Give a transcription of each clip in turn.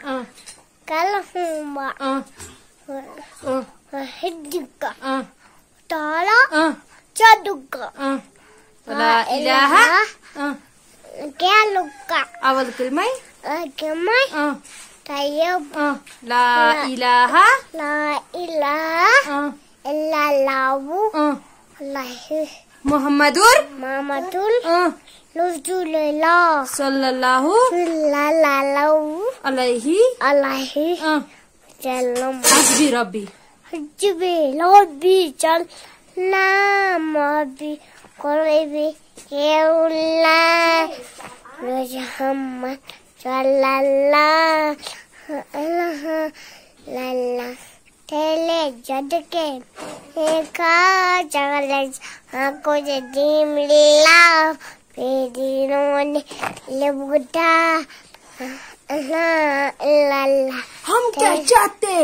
kalahuma hidika tala caduka la ilaha kaluka awal kelmai kemai tayyib la ilaha illallah Muhammadur Rasulullah sallallahu alaihi wasallam. Hasbi Rabbi Rabbi Qurbi Yawla Muhammad sallallahu alaihi Tele jadke eka jagale ako jadim lila pedinone lebuta lala. हम क्या चाहते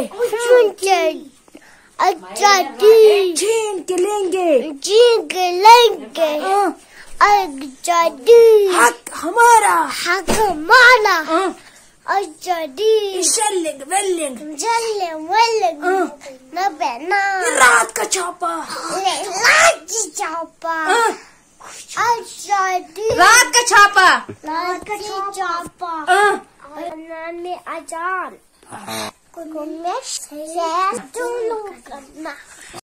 छीन के लेंगे आजादी हक हमारा आजादी रात का छापा आजादी रात का छापा आजान